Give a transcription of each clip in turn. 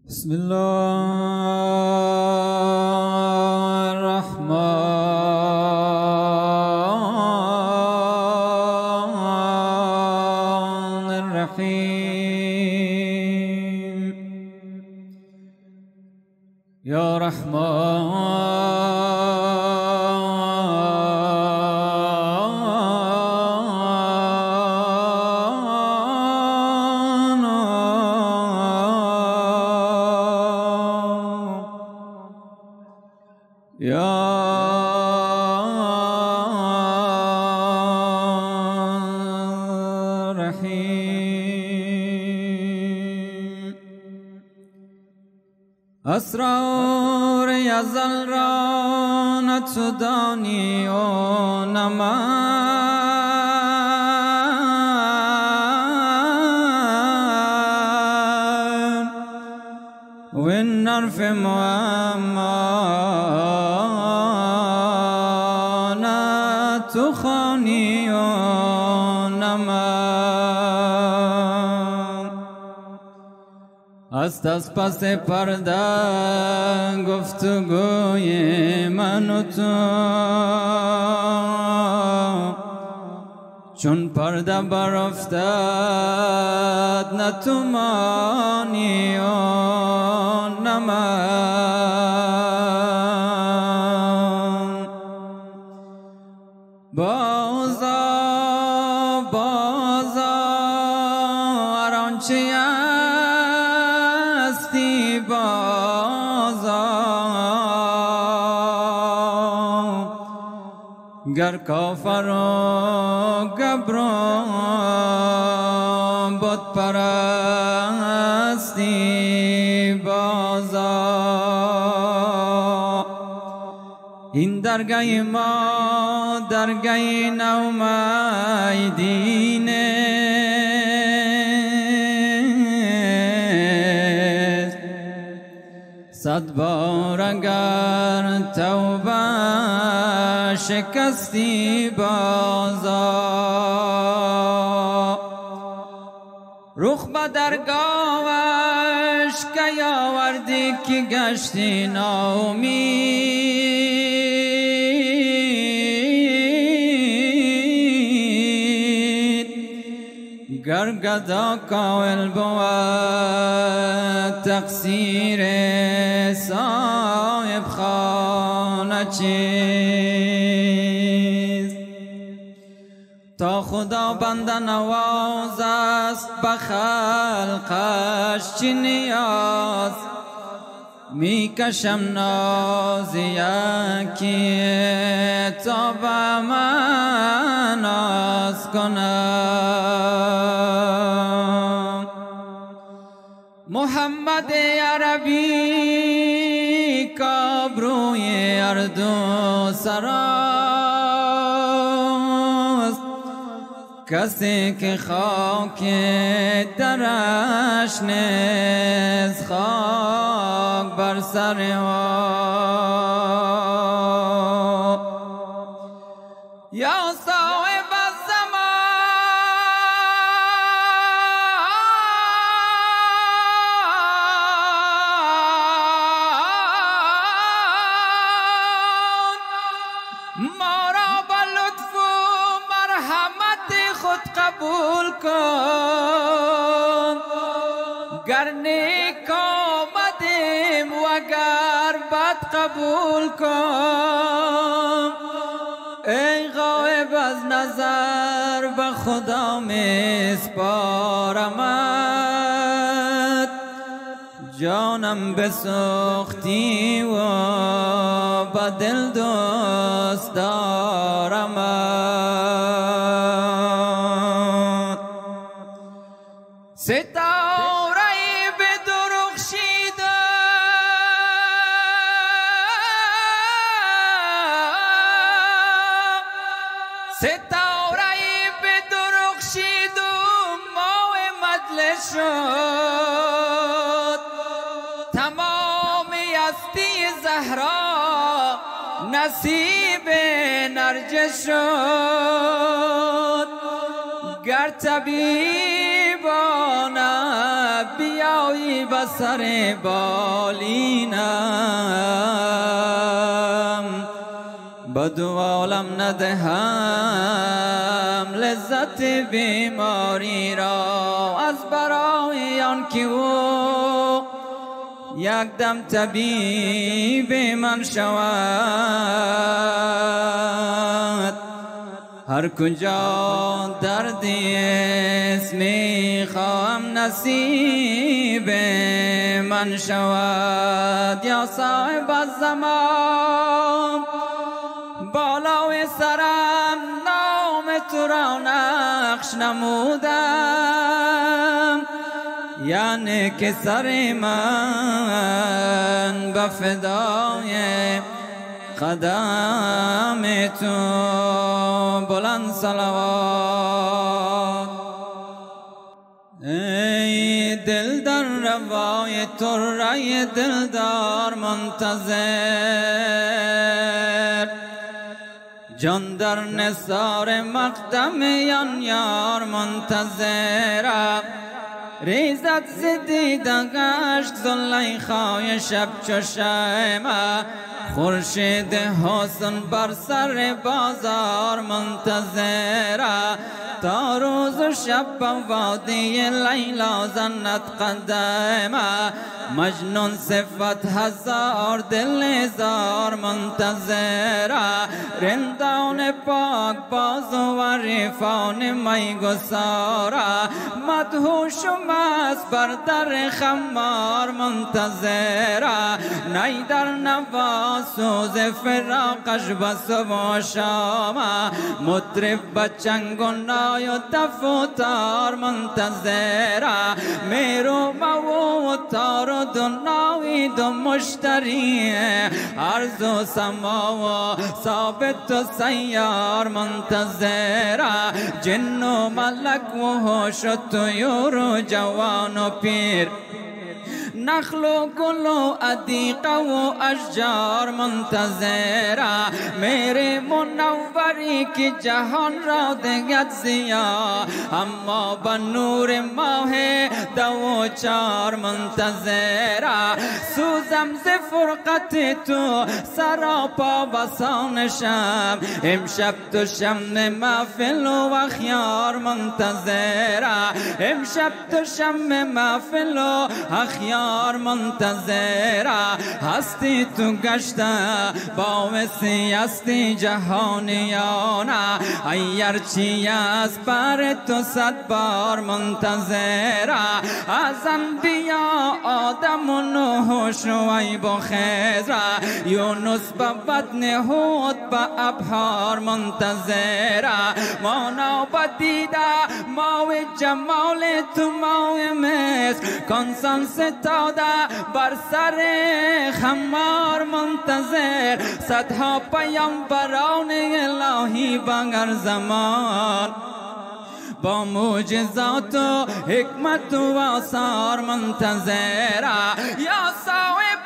بسم الله الرحمن الرحيم يا رحیم اسرار یزل را نه تو دانی و نه من و این حرف تو خوانی و نه من است از پس پرده گفتگوی من و تو چون پرده برافتد نه تو مانی و نه من بازا هر آنچه هستی بازا گر کافر و گبر و بت پرستی بازا این درگاه ما درگاه نومیدینه صد بار اگر توبه شکستی بازا رخ به درگاهش که آوردی که گشتی ناامید گر گدا کامل بود تقصیر صاحب خانه چیست تا خدا بنده نواز است به خلقش چی نیاز میکشم ناز یکی تا به من ناز کنم محمد عربی کابروی اردو سراست کسی که خاک درش نیست خاک بر سر یا صاحب ما را با لطف و مرحمت خود قبول کن گر نیک آمدیم و گر بد قبول کن ای غایب از نظر به خدا میسپارمت جانم بسوختی و به دل دوست دارمت ستاره بدرخشیده ستاره بدرخشید و ماه مجلس شد تمام هستی زهرا نصیب نرجس شد گر طبیبانه بیایی به سر بالینم بدو عالم ندهم لذت بیماری را از برای آن که او یک دم طبیب من شود هر کجا دردی است میخواهم نصیب من شود یا صاحب الزمان بالای سرم نام تو را نقش نمودم یعنی که سر من به فدای قدم تو بلند صلوات ای دل در روای تو رای دلدار منتظر جان در نثار مقدم یار منتظر ریزد زدیدن عشق زلیخای شب چو شمع خورشید حسن بر سر بازار منتظر تا روز و شب وادی لیلا زند قدم مجنون صفت هزار دل زار منتظر رندان پاک باز و عریفان می گسار مدهوش و مست بر در خمار منتظر نی در نوا سوز فراقش به صبح و شام مطرب به چنگ و نای و تف و تار منتظر میرو و تار و دناوی دو مشتری عرض و سما و ثابت و سیار منتظر جن و ملک و هوش و طیور و جوان و پیر نخل و گل و عدیقه و اشجار منتظر میرے منوری کی جهان را دهد ضیا اما به نور ماه دو و چار منتظر سوزم ز فرقت تو سراپا بسان شم امشب تو شم محفل و اخیار منتظر امشب تو شم محفل و اخیار منتظر هستی تو گشته با وسی هستی جهانیان ایرچی از بر تو صد بار منتظر از انبیا آدم و نوح و شعیب و خضر یونس به بطن حوت به ابحار منتظر مانا به دیده ماو جمال تو ماو مصر کنسان ستاده بر سر خمار منتظر صدها پیامبران الهی بگر زمان با معجزات و حکمت و آثار منتظر یا صاحب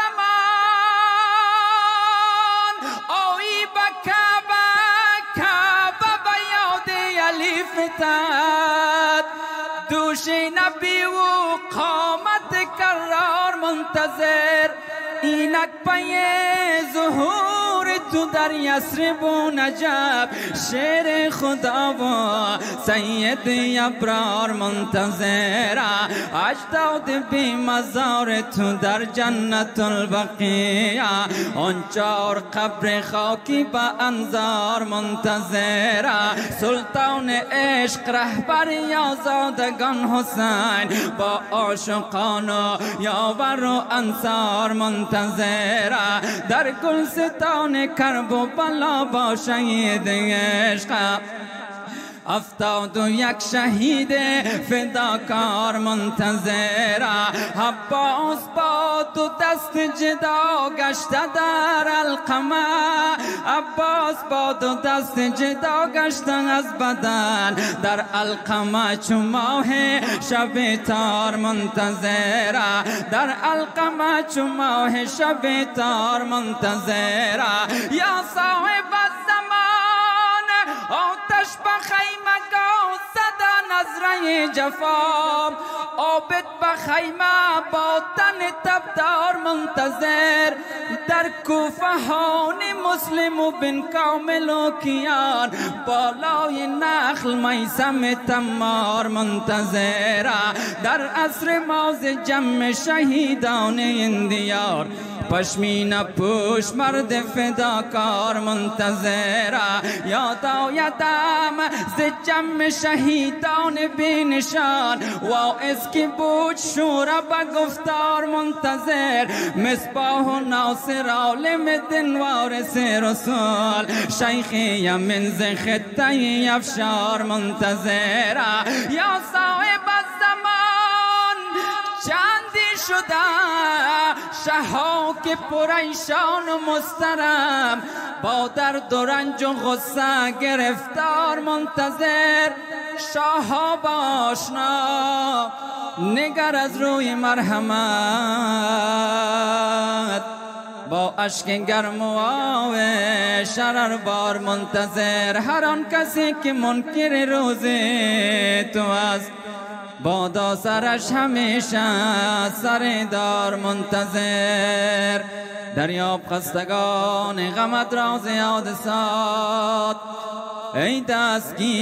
الزمان آیی به کعبه کعبه به یاد علی فتد دوش نبی و قامت کرار منتظر اینک پی ظهور تو در یثرب و نجف شیر خدا و سید ابرار منتظر اجداد بی مزار تو در جنت البقیع آن چار قبر خاکی به انظار منتظر سلطان عشق رهبر یازادگان حسین با عاشقان و یاور و انصار منتظر در گلستان کرب و بلا با شهید عشق 71 شهید فداکار منتظر عباس با دو دست جدا گشته در القمه عباس با دو دست جدا گشته از بدن در القمه چو ماه شب تار منتظر در القمه چو ماه شب تار منتظر یا صاحب الزمان آتش به خیمگاه زد نظره جفا، عابد بخیمه با تن تبدار منتظر، در کوفه هان مسلم و بن کامل و کیان، بالای نخل میثم تمار منتظر، در عصر ماز جمع شهیدان این دیار، پشمینه پوش مرد فداکار منتظر، یاد آیدم ز جمع شهیدان بی نشان، واعظ کی بود شورا به گفتار منتظر، مصباح و ناصر عالم دین وارث رسول، شیخ یمن ز خطه افشار منتظر، یا صاحب الزمان چندی شده شها که پریشان و مضطرب، با درد و رنج و غصه گرفتار منتظر، شاه آشنا نگر از روی مرحمت، با اشک گرم و آب شرر بار منتظر، هر آن کسی که منکر روز تو است، بادا سرش همیشه سردار منتظر، دریاب خستگان غمت را زیاد ساد، ای دستگیر